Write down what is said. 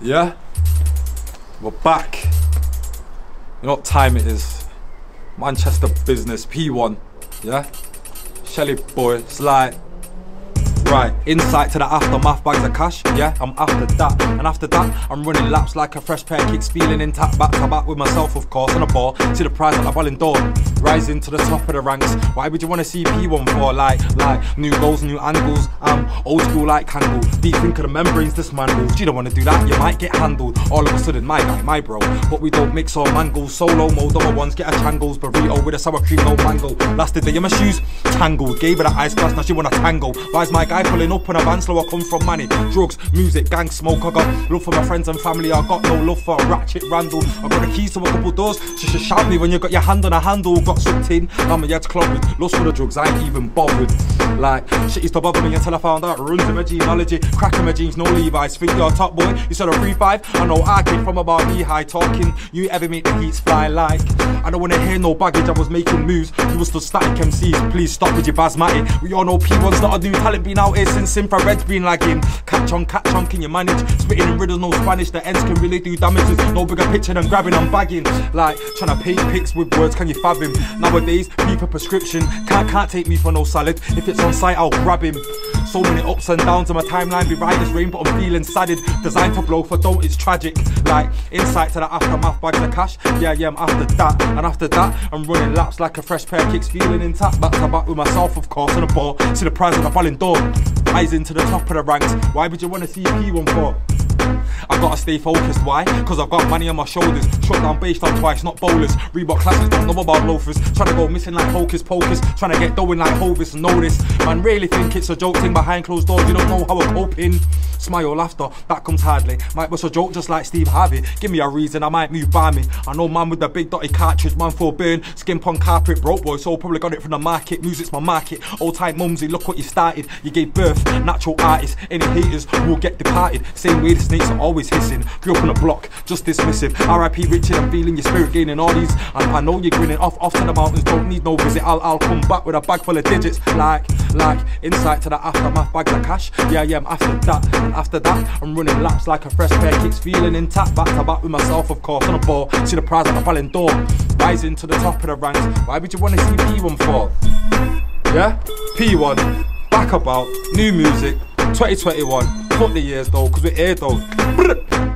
Yeah? We're back. You know what time it is? Manchester business, P1. Yeah? Shelly boy, it's like, right, insight to the aftermath, bags of cash, yeah, I'm after that. And after that, I'm running laps like a fresh pair of kicks, feeling intact, back to back with myself, of course, on a ball, to the prize at the Ballon d'Or, rising to the top of the ranks. Why would you want to see P1 for? Like, new goals, new angles, I'm old school like Kangol. Deep think of the membranes, this man rules. You don't want to do that, you might get handled. All of a sudden, my guy, my bro, but we don't mix or mangle. Solo mode, other ones get a Changles, burrito with a sour cream, no mango. Last day in my shoes, tangled, gave her that ice glass, now she wanna tango. Why's my guy pulling up on a van slow? I come from money, drugs, music, gang, smoke. I got love for my friends and family, I got no love for a ratchet Randall. I got the keys to a couple doors, she should shout me when you got your hand on a handle. Got sucked in, I'm a yet club with lust for the drugs, I ain't even bothered. Like, shit used to bother me until I found out runs in my genealogy, cracking my jeans, no Levi's. Think you're a top boy, you said a 3-5. I know I came from about knee high, talking, you ever make the heats fly like. I don't wanna hear no baggage, I was making moves, you was still static MCs, please stop with your basmatic. We all know P1's not a new talent, been out here since infrared's been lagging. Catch on, can you manage? Spitting in riddles, no Spanish, the ends can really do damages. No bigger picture than grabbing and bagging. Like, trying to paint pics with words, can you fathom? Nowadays, people prescription, can't take me for no salad. If it's on site, I'll grab him. So many ups and downs on my timeline, be right as rain, but I'm feeling sadded. Designed to blow for don't, it's tragic. Like, insight to the aftermath, bags of cash, yeah, I'm after that. And after that, I'm running laps like a fresh pair of kicks, feeling intact, back to back with myself, of course, on the ball, to the prize of the Ballon d'Or, rising to the top of the ranks. Why would you want to see P1 for? I gotta stay focused, why? Cause I've got money on my shoulders. Shut down base down twice, not bowlers. Reebok classics, don't know about loafers. Trying to go missing like hocus pocus. Trying to get going like Hovis, know this. Man, really think it's a joke thing behind closed doors. You don't know how I'm coping. Smile, laughter, that comes hardly. Might bust a joke just like Steve Harvey. Give me a reason, I might move by me. I know man with the big dotty cartridge, man for burn. Skin pon carpet, broke boy, so probably got it from the market. Music's my market. Old time mumsy, look what you started. You gave birth, natural artist. Any haters will get departed. Same way the snakes are always hissing. Grew up on a block, just dismissive. R.I.P. Richard, I'm feeling your spirit gaining all these. And I know you're grinning off to the mountains, don't need no visit. I'll come back with a bag full of digits. Like, insight to the aftermath, bags of cash. Yeah, I'm after that. And after that, I'm running laps like a fresh pair of kicks, feeling intact, back to back with myself, of course, on a ball, to the prize at the Ballon d'Or, rising to the top of the ranks. Why would you want to see P1 for? Yeah? P1, back about, new music, 2021, fuck the years though, cause we're here though.